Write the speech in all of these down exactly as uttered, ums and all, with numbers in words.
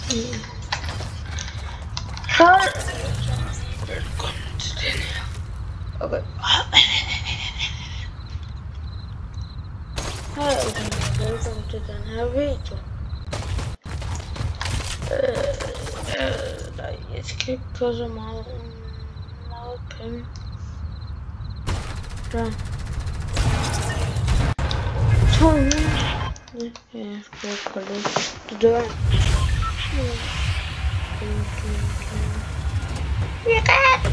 Hej. Velkommen til den her. Okay. Hej og velkommen til den her video. Øh, øh, nej, jeg skal ikke få så meget, meget penge. Der. to hundrede. Ja, jeg skal ikke gå lidt. Det dør. Jeg kan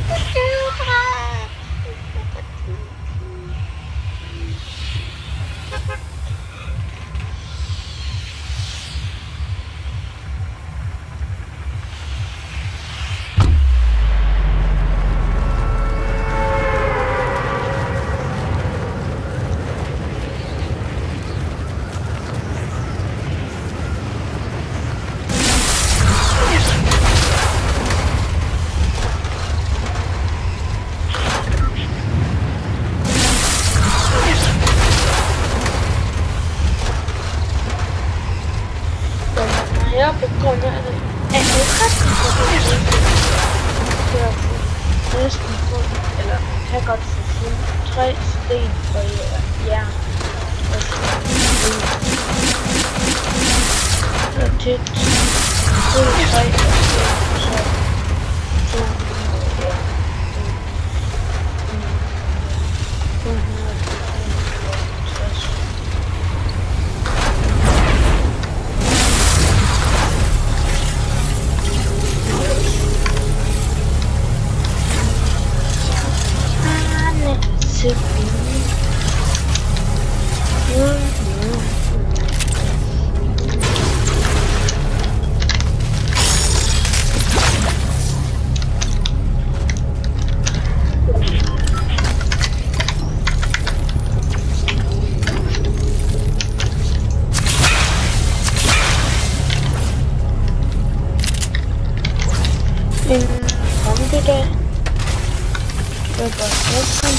jeg begår det af et resten for næsten fuld, eller man kan godt få fuld tre sten for jern. Så til fuld tre og så to hundrede jern. to hundrede tres. En computer. Det er bare sådan.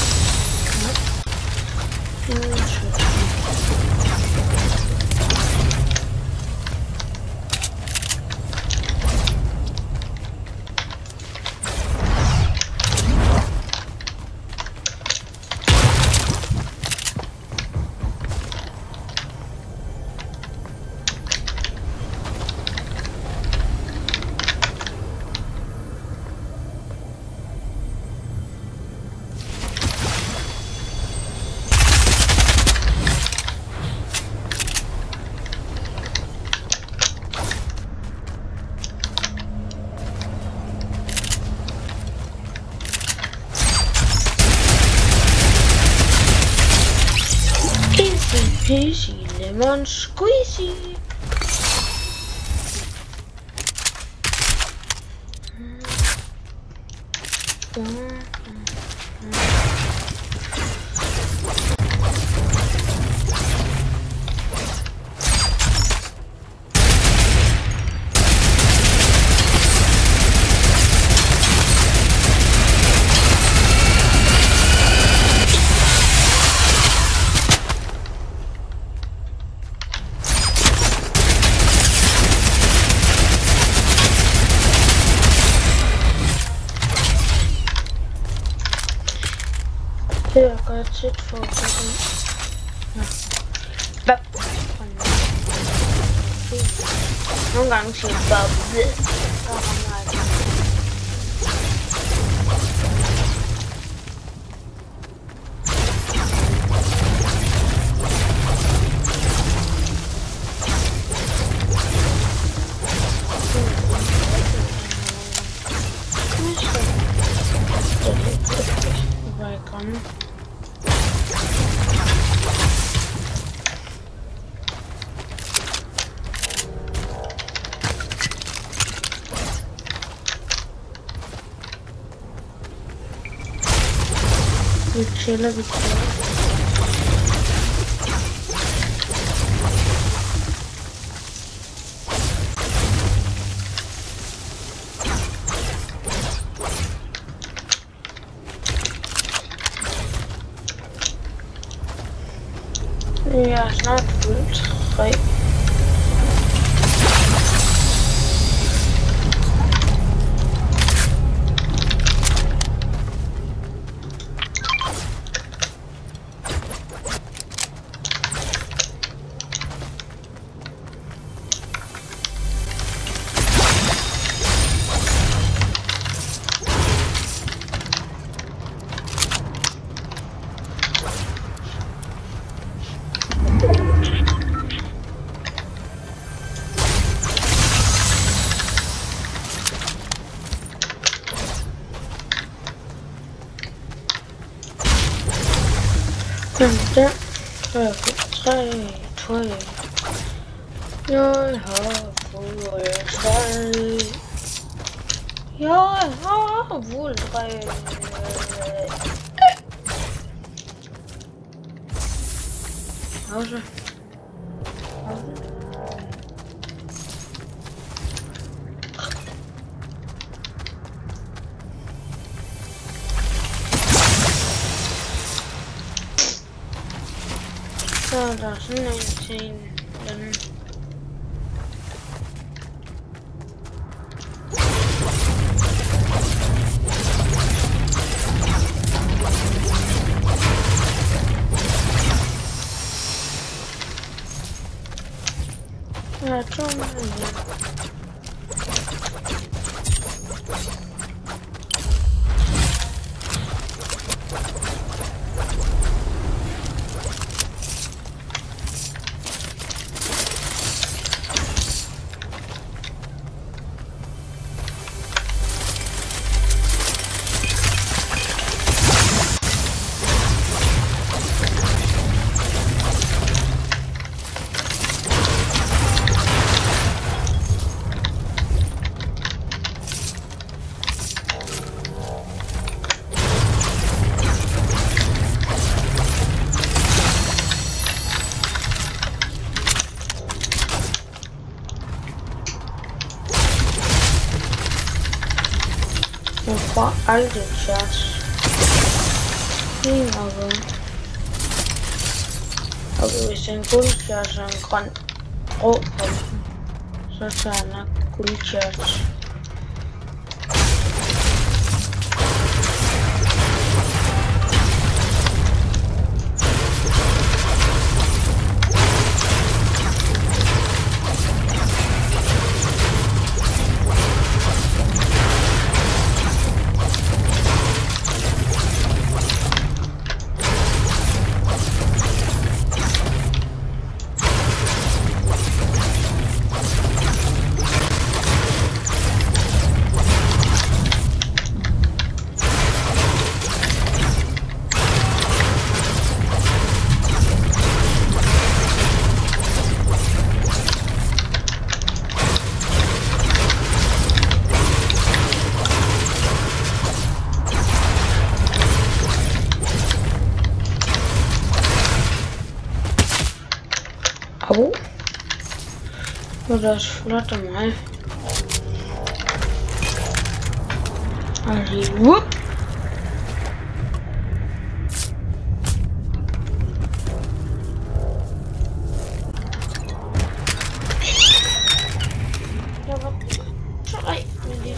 Peasy lemon squeezy. Det er godt set for at få den. Ja. Nogle gange siger jeg bare ved. Velkommen. Vi chiller, vi chiller. Jeg er snart fuldt tre. Men den har tre, tre. Jeg har fået tre. Jeg har fået tre. Pause. Pause. Så er der sådan en til den. Jeg tror man er. Jeg får aldrig charge. En af dem. Og hvis en guldcharge og en grøn rå på den, så tager jeg nok guldcharge. Au. Oh, das ist flott mal. Also, wupp. Ja, was? Schrei mit dir.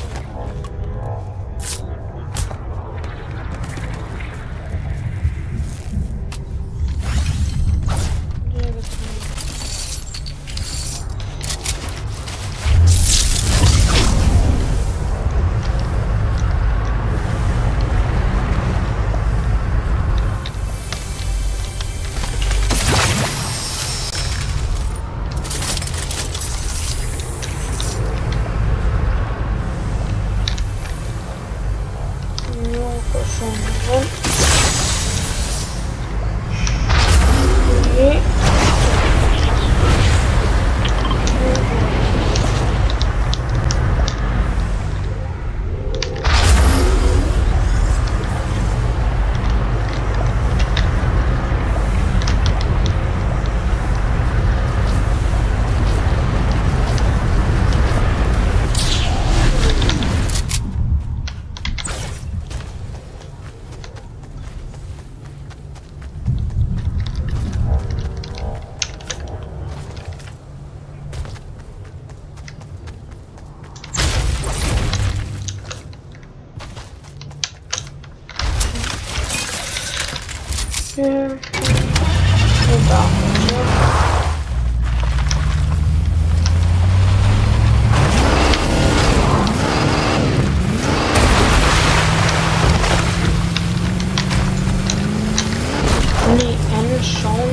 Ja. Nee, eine schauen.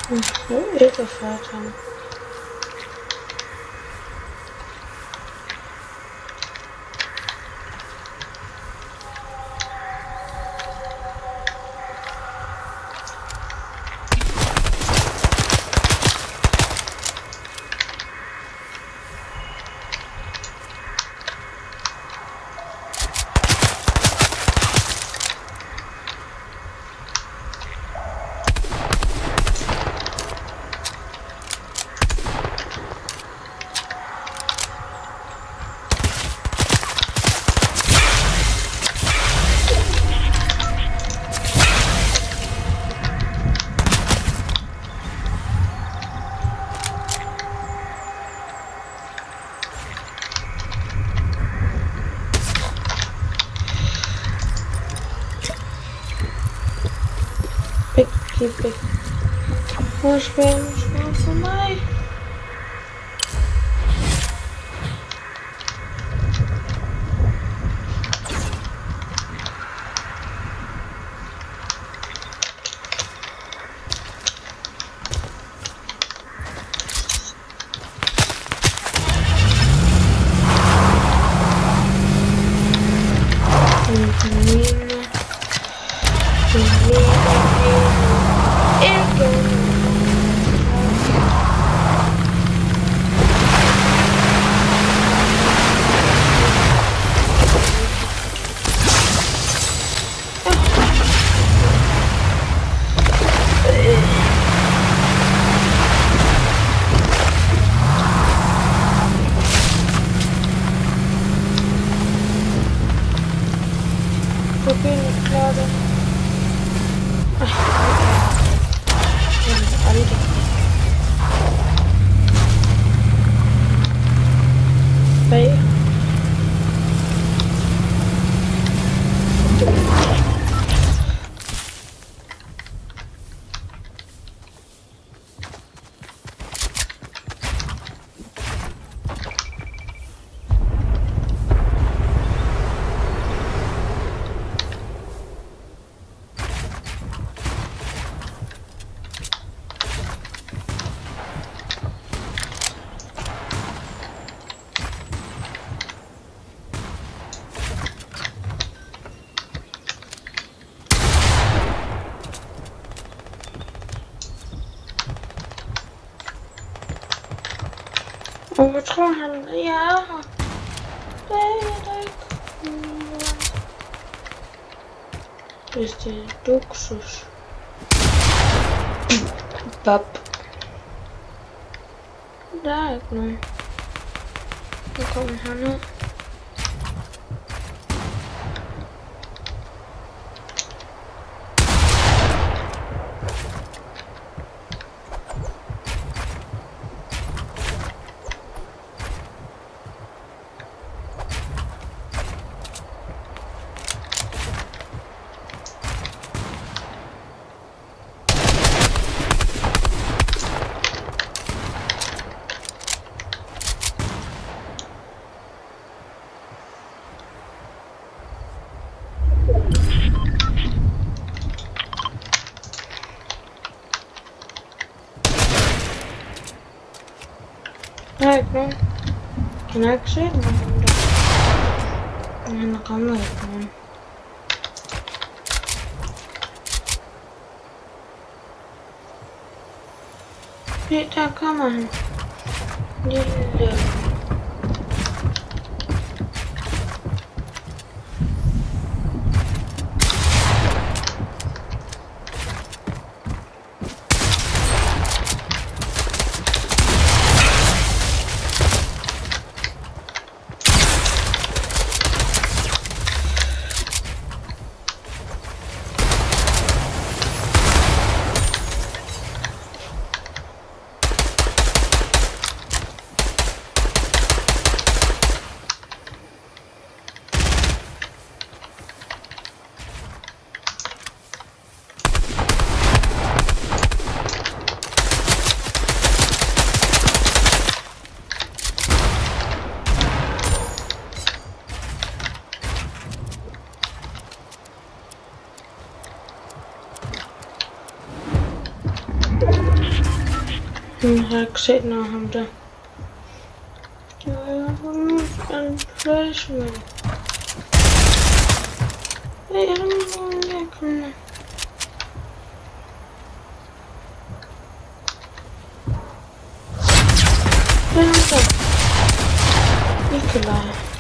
Nu etogfyrre ton. Big, big. Hvor skal du slå for mig? Og jeg tror han, jeg er her. Det er der ikke. Hvis det er Duxus. Bop. Der er ikke nogen. Nu kommer han ud. Der er ikke nogen. Han har ikke set nogen der. Men han rammer ikke nogen. Se, der kommer han. Lille. Jeg har ikke set noget af ham der. En flashman. Jeg kommer. Hvad er det? Nikolaj.